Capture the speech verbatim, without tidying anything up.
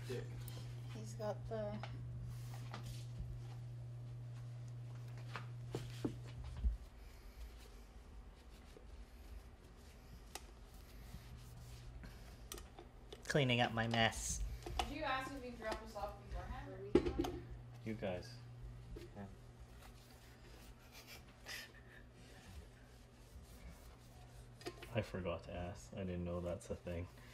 dick. He's got the... Cleaning up my mess. Did you ask if we could drop us off beforehand or weekend? You guys. Yeah. I forgot to ask. I didn't know that's a thing.